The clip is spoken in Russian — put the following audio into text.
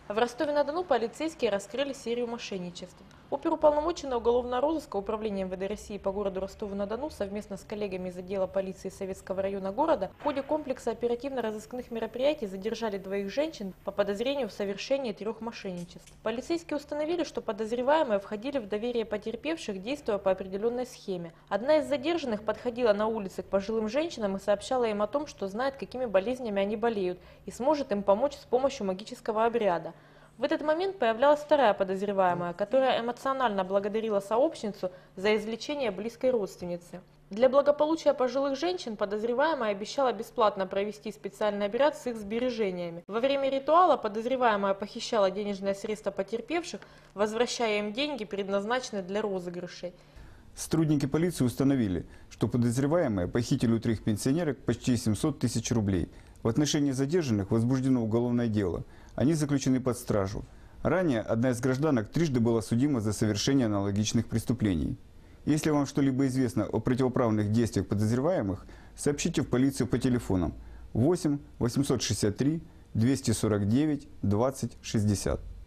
В Ростове-на-Дону полицейские раскрыли серию мошенничеств. Оперуполномоченный уголовного розыска Управления МВД России по городу Ростову-на-Дону совместно с коллегами из отдела полиции Советского района города в ходе комплекса оперативно-розыскных мероприятий задержали двоих женщин по подозрению в совершении 3 мошенничеств. Полицейские установили, что подозреваемые входили в доверие потерпевших, действуя по определенной схеме. Одна из задержанных подходила на улице к пожилым женщинам и сообщала им о том, что знает, какими болезнями они болеют, и сможет им помочь с помощью магического обряда. В этот момент появлялась вторая подозреваемая, которая эмоционально благодарила сообщницу за излечение близкой родственницы. Для благополучия пожилых женщин подозреваемая обещала бесплатно провести специальный обряд с их сбережениями. Во время ритуала подозреваемая похищала денежные средства потерпевших, возвращая им деньги, предназначенные для розыгрышей. Сотрудники полиции установили, что подозреваемые похитили у 3 пенсионерок почти 700 тысяч рублей. В отношении задержанных возбуждено уголовное дело. Они заключены под стражу. Ранее одна из гражданок трижды была судима за совершение аналогичных преступлений. Если вам что-либо известно о противоправных действиях подозреваемых, сообщите в полицию по телефонам 8 863 249 20 60.